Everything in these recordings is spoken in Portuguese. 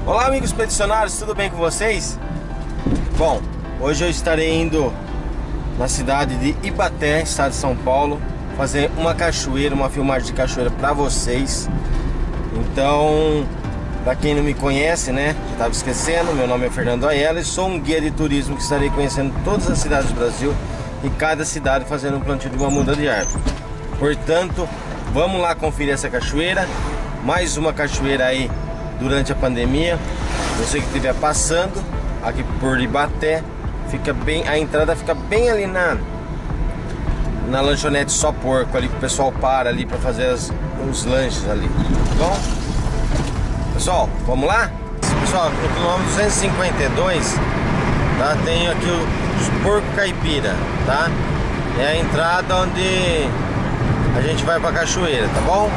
Olá amigos expedicionários, tudo bem com vocês? Bom, hoje eu estarei indo na cidade de Ibaté, estado de São Paulo, fazer uma cachoeira, uma filmagem de cachoeira para vocês. Então, para quem não me conhece, né, já estava esquecendo, meu nome é Fernando Aiello e sou um guia de turismo que estarei conhecendo todas as cidades do Brasil e cada cidade fazendo um plantio de uma muda de árvore. Portanto, vamos lá conferir essa cachoeira, mais uma cachoeira aí durante a pandemia. Você que estiver passando aqui por Ibaté, fica bem, a entrada fica bem ali na lanchonete Só Porco, ali que o pessoal para ali para fazer os lanches ali, tá bom? Pessoal, vamos lá? Pessoal, no quilômetro 252, tá? Tem aqui os Porco Caipira, tá? É a entrada onde a gente vai pra cachoeira, tá bom?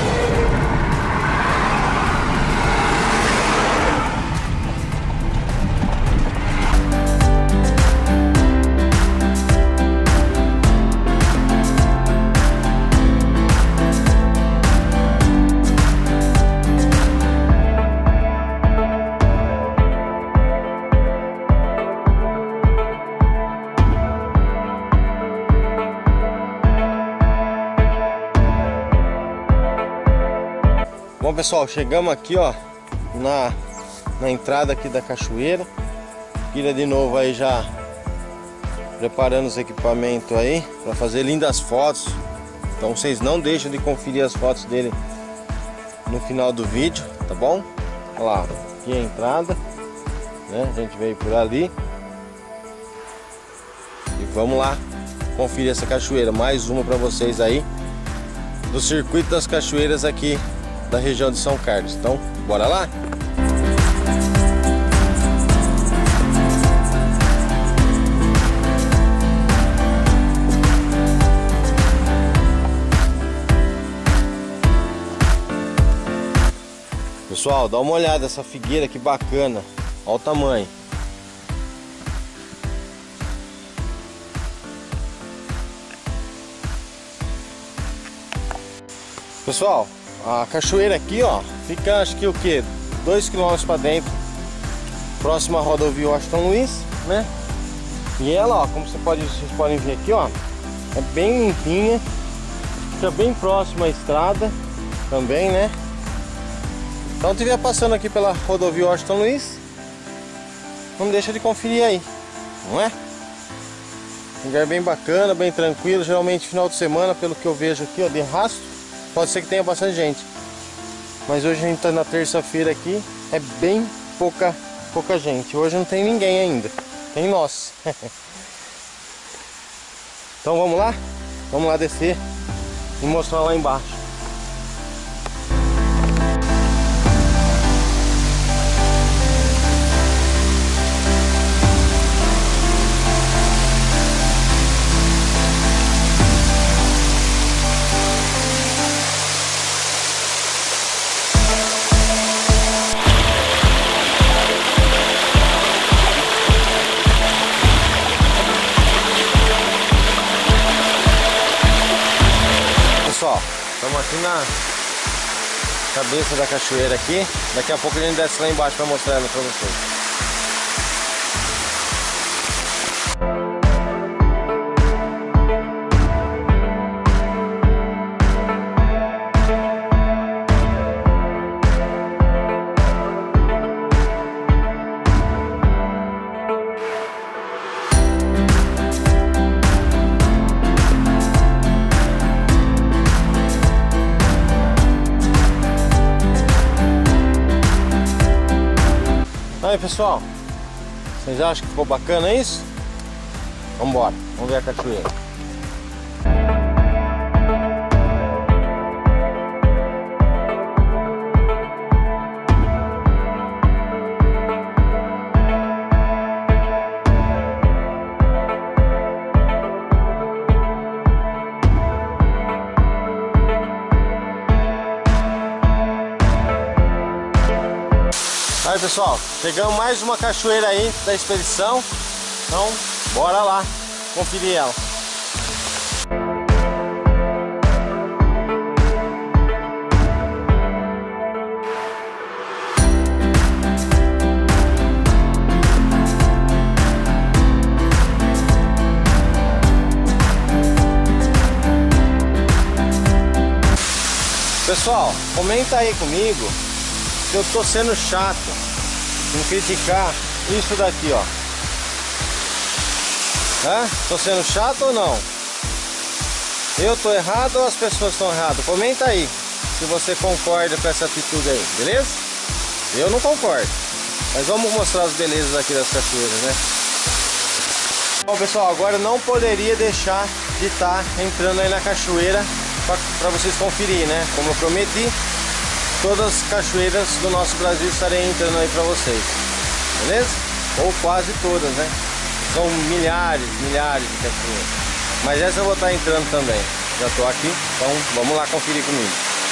Bom pessoal, chegamos aqui ó na entrada aqui da cachoeira. Kira de novo aí já preparando os equipamentos aí para fazer lindas fotos. Então vocês não deixem de conferir as fotos dele no final do vídeo, tá bom? Olha lá, aqui é a entrada, né? A gente veio por ali e vamos lá conferir essa cachoeira, mais uma para vocês aí do circuito das cachoeiras aqui da região de São Carlos. Então, bora lá? Pessoal, dá uma olhada nessa figueira que bacana. Olha o tamanho. Pessoal, a cachoeira aqui, ó, fica acho que o que? 2 km para dentro, próxima à rodovia Washington Luiz, né? E ela, ó, como vocês podem ver aqui, ó, é bem limpinha, fica bem próxima à estrada também, né? Então, se estiver passando aqui pela rodovia Washington Luiz, não deixa de conferir aí, não é? Um lugar bem bacana, bem tranquilo, geralmente final de semana, pelo que eu vejo aqui, ó, de rastro. Pode ser que tenha bastante gente, mas hoje a gente tá na terça-feira aqui, é bem pouca gente. Hoje não tem ninguém ainda, tem nós. Então vamos lá descer e mostrar lá embaixo. Estamos aqui na cabeça da cachoeira aqui. Daqui a pouco a gente desce lá embaixo para mostrar ela para vocês. Aí pessoal, vocês acham que ficou bacana isso? Vamos embora, vamos ver a cachoeira. Aí pessoal, chegamos mais uma cachoeira aí da expedição. Então, bora lá conferir ela. pessoal, comenta aí comigo se eu tô sendo chato em criticar isso daqui, ó. Tô sendo chato ou não? Eu tô errado ou as pessoas estão erradas? Comenta aí se você concorda com essa atitude aí, beleza? Eu não concordo, mas vamos mostrar as belezas aqui das cachoeiras, né? Bom, pessoal, agora eu não poderia deixar de estar entrando aí na cachoeira para vocês conferir, né? Como eu prometi, todas as cachoeiras do nosso Brasil estarei entrando aí para vocês, beleza? Ou quase todas, né? São milhares de cachoeiras, mas essa eu vou estar entrando também. Já tô aqui, então vamos lá conferir comigo.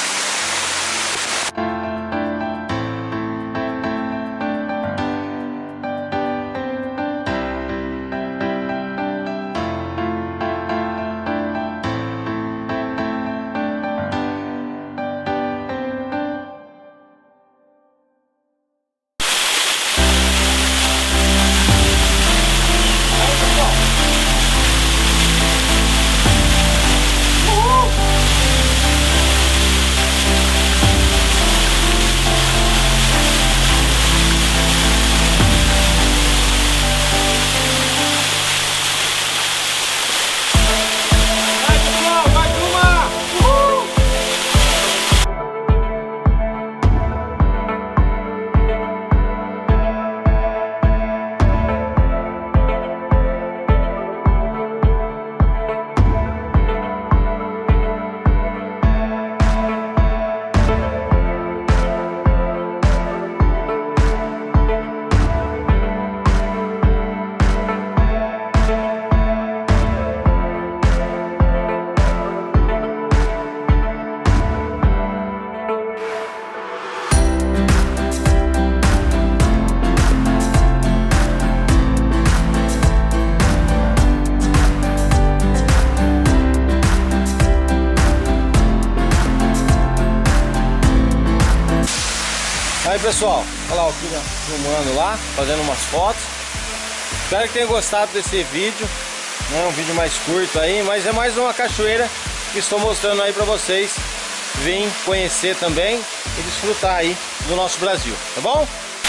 Aí pessoal, olha lá o Kilian filmando lá, fazendo umas fotos. Espero que tenham gostado desse vídeo, né? Um vídeo mais curto aí, mas é mais uma cachoeira que estou mostrando aí pra vocês. Vem conhecer também e desfrutar aí do nosso Brasil, tá bom?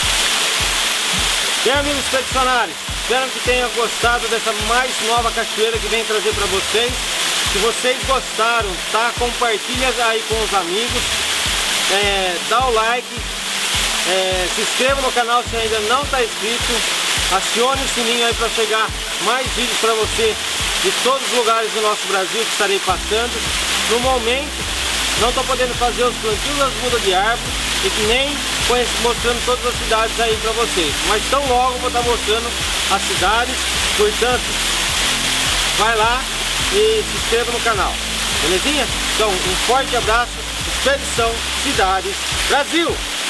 Bem, amigos expedicionários, espero que tenham gostado dessa mais nova cachoeira que vem trazer pra vocês. Se vocês gostaram, tá? Compartilha aí com os amigos, dá o like. Se inscreva no canal se ainda não está inscrito, acione o sininho aí para chegar mais vídeos para você de todos os lugares do nosso Brasil que estarei passando. No momento não estou podendo fazer os plantios das mudas de árvore e nem mostrando todas as cidades aí para vocês, mas tão logo vou estar mostrando as cidades, portanto vai lá e se inscreva no canal, belezinha? Então um forte abraço, Expedição Cidades Brasil!